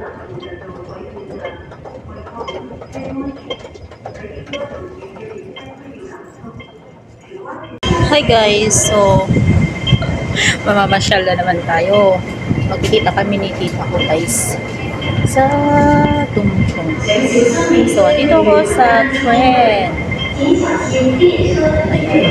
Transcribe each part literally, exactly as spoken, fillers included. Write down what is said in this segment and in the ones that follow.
Hi guys, so mamamasyal na naman tayo. Magkikita kami ni tita ko guys sa Tumchong. So dito ko sa trend. Ayan.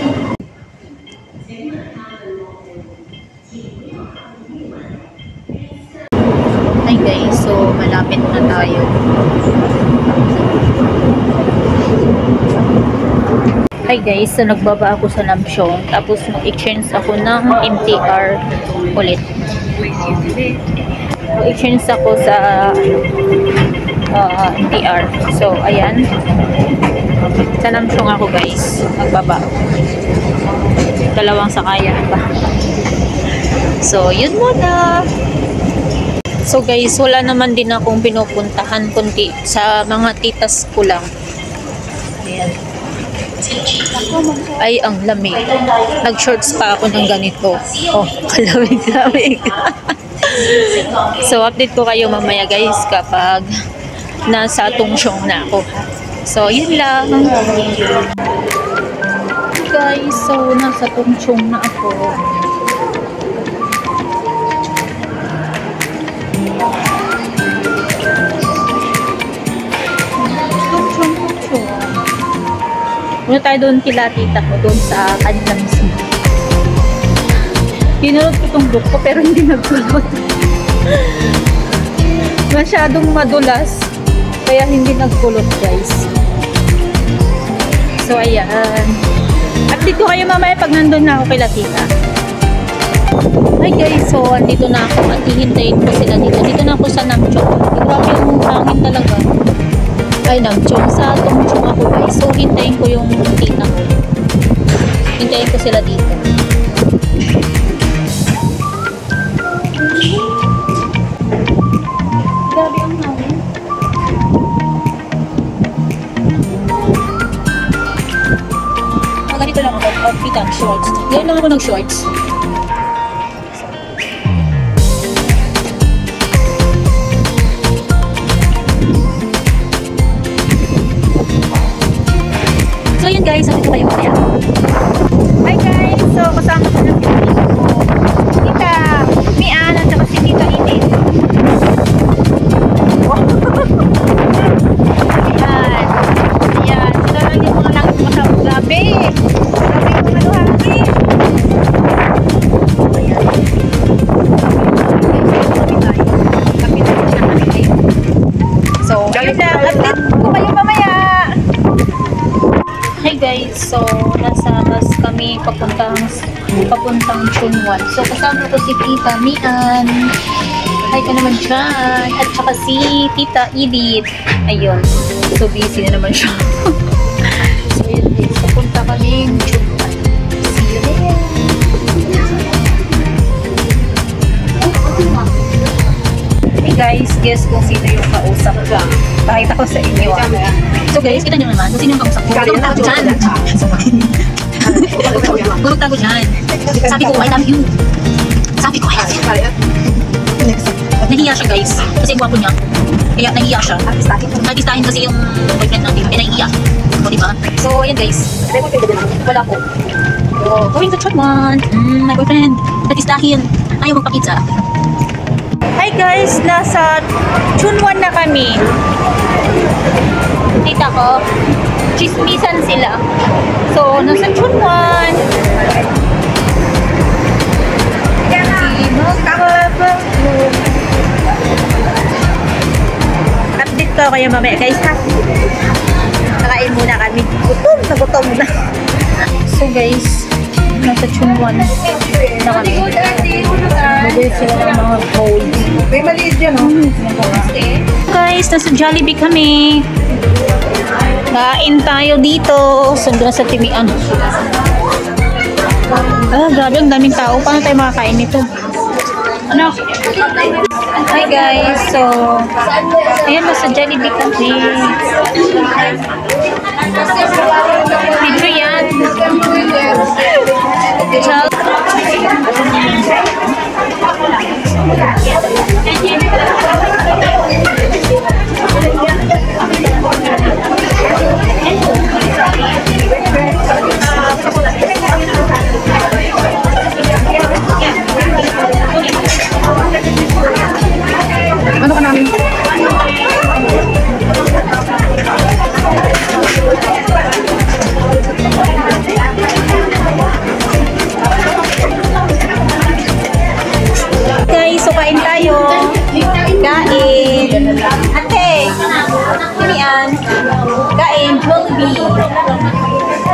Hi guys, so malapit na tayo. Hi guys, so nagbaba ako sa Namsyong, tapos mag-exchange ako ng M T R ulit. Mag-exchange ako sa uh, M T R. So, ayan. Sa Namsyong ako guys, nagbaba. Dalawang sakayan pa. So, yun muna. So guys, wala naman din akong pinupuntahan kundi sa mga titas ko lang. Ayan. Ay, ang lamig. Nag-shorts pa ako ng ganito. Oh, kalamig-lamig. So, update ko kayo mamaya guys kapag nasa Tumchong na ako. So, yun lang. Guys, so nasa Tumchong na ako. Muna tayo doon kila tita ko, doon sa kanila mismo. Tinulot ko itong book ko pero hindi nagkulot. Masyadong madulas kaya hindi nagkulot guys. So ayan. Update ko kayo mamaya pag nandun na ako kila tita. Hi guys, so andito na ako at hihintayin ko sila dito. Dito na ako sa Namchong. Grabe yung hangin talaga. Ay, Namchong. Sa Tumchong ako guys. So, hintayin ko yung tita ko. Hintayin ko sila dito. Grabe ang hangin. Ah, ganito lang ako. Outfit ang shorts. Ngayon lang ako nag-shorts. So yun guys, sabi ko kayo kaya. Hi guys, so kasama ko ng tita ko. Tita Mian at saka si Tita Edith. Ayan. Ayan. Sila lang yung mga langit masama. Grabe. Grabe yung mga luhangin. Ayan. So, yun lang. Update ko kayo mamaya. Hi guys, so nasa bus kami papuntang papuntang Chunwan. So kasama ko si Tita Mian. Hi ka naman dyan. At saka si Tita Edith. Ayun. So busy na naman siya. So yun guys, papunta kami Chunwan. See you there. Hey guys, guess kung sino yung kausap ko. Pakita ko sa inyo. So guys, kita nyo naman kung sino yung kausap ko. Gulog tago dyan. Gulog tago dyan. Sabi ko, I love you. Sabi ko, I love you. Nahiya siya guys. Kasi guwapo niya. Kaya nahiya siya. Artistahin kasi yung boyfriend natin. Eh, nahiya. O, diba? So, ayan guys. Wala po. So, going to Chunwan. Mm, my boyfriend. Artistahin. Ayaw magpakita. Hi guys, nasa Chunwan na kami. Tita ko, chismisan sila. So, nasa Chunwan. Update ko kayo mamaya guys ha. Nakain muna kami. Gutom na gutom na. So guys, nasa Chunwan na kami. Mabili sila ng mga cold. May maliit dyan, no? Guys, nasa Jollibee kami. Kain tayo dito. Sundo na sa Timian. Ah, grabe, ang daming tao. Paano tayo makakain nito? Ano? Hi guys, so ayan, nasa Jollibee kami. Video yan. Ciao.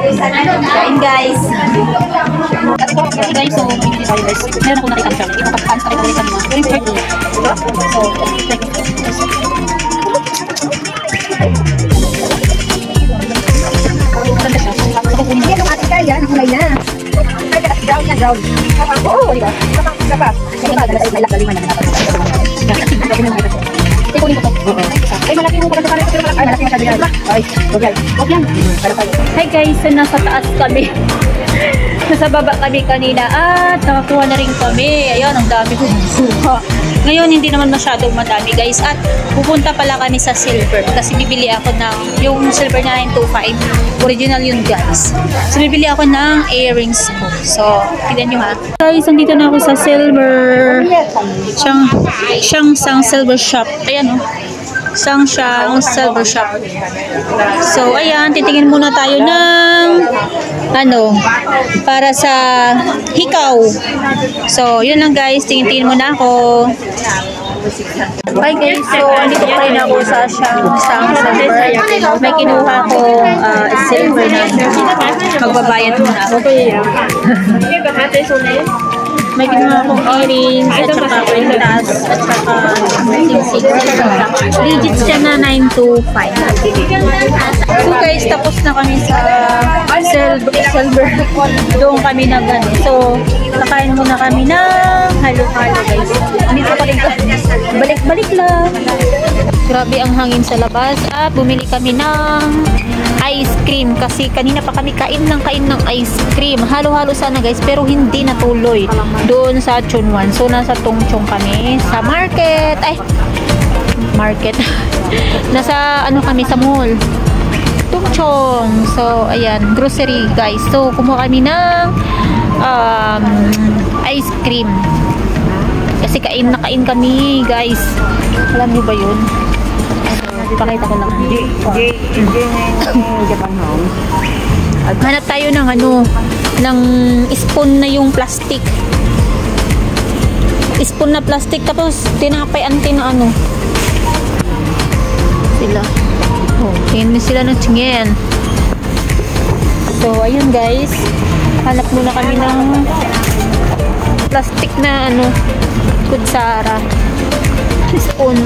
Kain guys. Okay guys, so bibili tayo guys. Meron akong nakita siya. Ito kapag sa ulit kanina. Very pretty. So, like ganda siya. So, kukunin Yan ang ating kaya, nakulay na. Brown na, brown. Oo, di ba? Sapa, sapa. May lakalingan na natin. Ito kunin ko to. Ay, malaki mo pala sa kanan. Ay, malaki mo sa biyan. Ay, huwag yan. Huwag yan. hi guys, so nasa taas kami. Nasa baba kami kanina at nakakuha na rin kami. Ayun, ang dami ko suha. Ngayon, hindi naman masyadong madami guys. At pupunta pala kami sa silver. Kasi bibili ako ng, yung silver na nine two five. Original yun guys. So, bibili ako ng earrings ko. So, tignan nyo ha. Guys, nandito na ako sa silver. Siyang, siyang sang silver shop. Ayan o. Sang siyang silver shop. So, ayan. Titingin muna tayo ng ano, para sa hikaw. So, yun lang guys. Tingin-tingin muna ako. Hi guys, so andito pa rin ako sa siyang sang silver. May kinuha ko uh, silver na magbabayad muna ako. May kinuha akong earrings at saka printas at saka singsing. Legit siya na nine two five. So guys, tapos na kami sa silver. silver. Doon kami na gano'n. So, nakain muna kami ng halo-halo guys. Dito pa rin kami. Balik-balik lang. Grabe ang hangin sa labas. At bumili kami ng ice cream. Kasi kanina pa kami kain ng kain ng ice cream. Halo-halo sana guys. Pero hindi natuloy. Doon sa Chunwan. So, nasa Tongchong kami. Sa market. Ay! Market. Nasa ano kami sa mall. Tongchong. So, ayan. Grocery guys. So, kumuha kami ng um, ice cream. Kasi kain na kain kami, guys. Alam niyo ba yun? So, pakita ko lang. Hanap tayo ng ano, ng spoon na yung plastic. Spoon na plastic, tapos tinapay ante na ano. Sila. Oh, tingin sila ng tingin. So, ayun guys. Hanap muna kami ng plastic na ano, kutsara, spoon.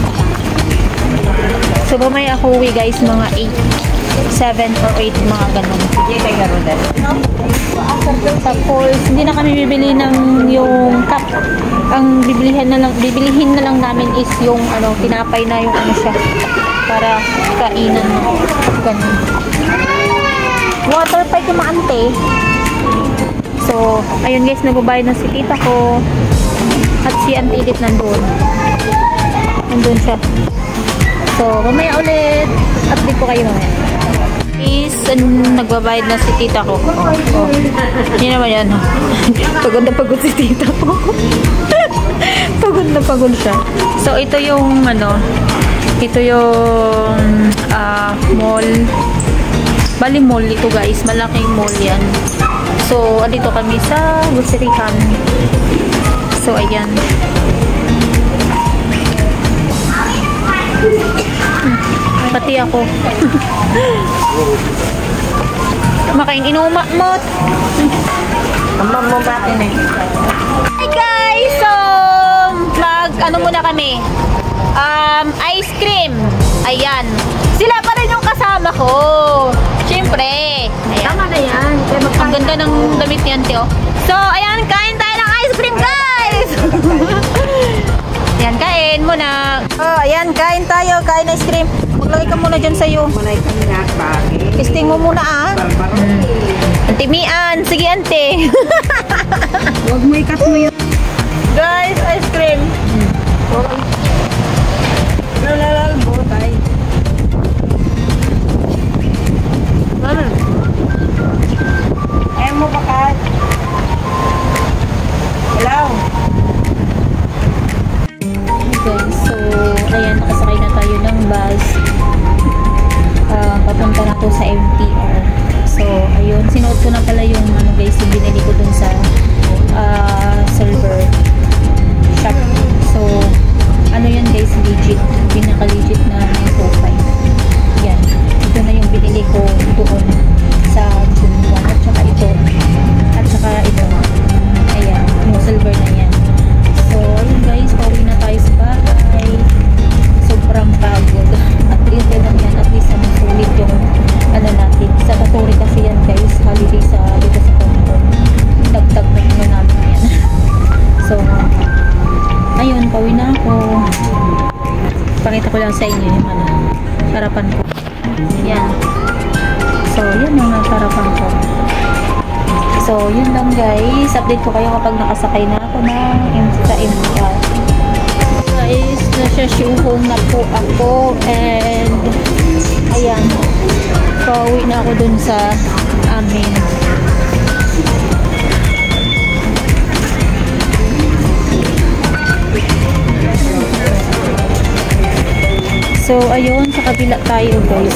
So, mamaya ako uwi guys, mga eight, seven or eight, mga ganun. Tapos, hindi na kami bibili ng yung cup. Ang bibilihin na lang, bibilihin na lang namin is yung ano, tinapay na yung ano siya, para kainan mo. Ganun. Water pa yung maante. So, ayun guys, nagbabayad na si tita ko. At si Auntie Edith nandun. Nandun siya. So, mamaya ulit. Update ko kayo mamaya. Is, anong nagbabayad na si tita ko. Oh, oh. Hindi naman yan. Pagod na pagod si tita ko. Pagod na pagod siya. So, ito yung, ano, ito yung uh, mall. Bali mall ito guys. Malaking mall yan. So, andito kami sa groceryhan. So, ayan. Pati ako. Makain inuma mo. Mama mo ba eh? Hi guys! So, mag, ano muna kami? Um, ice cream. Ayan. Sila pa rin yung kasama ko. Siyempre. Ayan. Tama na yan. Ang ganda ng damit niyan, Tio. So, ayan, kain tayo ng ice cream, guys! Ayan, kain muna. Oh, ayan, kain tayo. Kain ice cream. Maglagay ka muna dyan sa'yo. Malay ka na, bagay. Testing mo muna, ah. Hmm. Ante Mian. Sige, ante. Huwag mo ikat mo yun. Guys, ice cream. Lalala mo, tay. Mm. Ayaw mo ba ka? Hello? Guys, so, ayan, nakasakay na tayo ng bus. Uh, papunta na to sa M T R. So, ayun, sinuot ko na pala yung, ano guys, yung binili ko dun sa uh, silver shop. So, ano yun guys, legit. Pinaka-legit na ito. sa inyo yung ano, sarapan ko. Yan. So, yun yung sarapan ko. So, yun lang guys. Update ko kayo kapag nakasakay na ako ng sa M R. Guys, nasa-shuhong na po ako and ayan. Pauwi na ako dun sa amin. So, ayun, sa kabila tayo guys.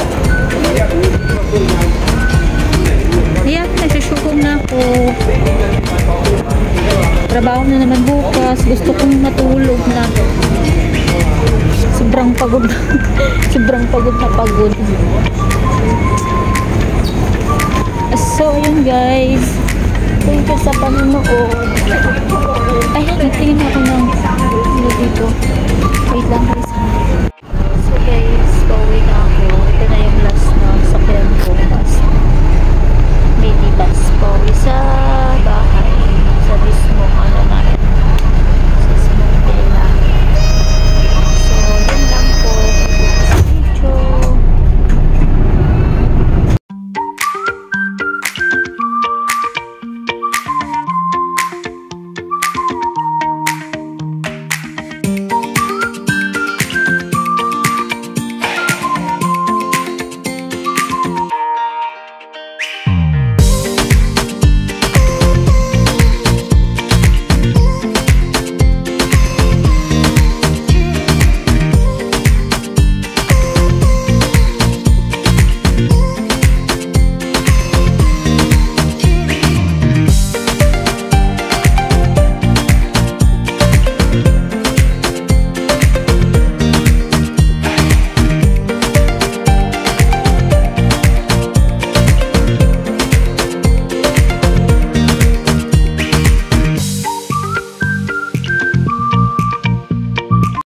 Ayan, nagsusyukong na ako. Trabaho na naman bukas. Gusto kong matulog na. Sobrang pagod. Sobrang pagod na pagod. So, ayun guys. Thank you sa panonood. Ay, nagtingin ako ng ano dito. Wait lang guys. So guys, pauwi na ako. Ito na yung last na sakyan ko.